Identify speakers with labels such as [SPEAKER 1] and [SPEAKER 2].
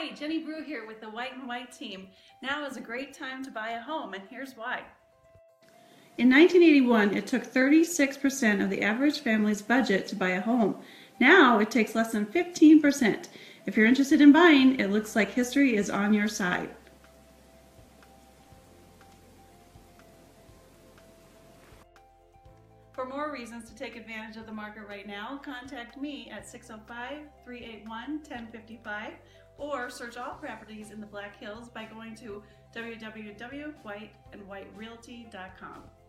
[SPEAKER 1] Hi, Jenni Brue here with the White and White team. Now is a great time to buy a home, and here's why. In 1981, it took 36% of the average family's budget to buy a home. Now it takes less than 15%. If you're interested in buying, it looks like history is on your side. For more reasons to take advantage of the market right now, contact me at 605-381-1055 or search all properties in the Black Hills by going to www.whiteandwhiterealty.com.